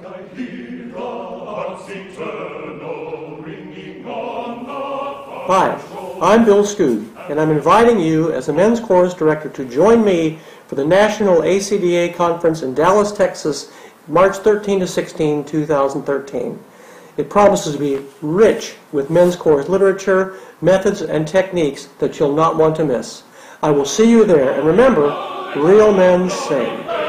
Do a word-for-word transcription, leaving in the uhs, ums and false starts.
Hi, I'm Bill Scoot, and I'm inviting you as a men's chorus director to join me for the National A C D A Conference in Dallas, Texas, March thirteenth to sixteenth, two thousand thirteen. It promises to be rich with men's chorus literature, methods, and techniques that you'll not want to miss. I will see you there, and remember, real men sing.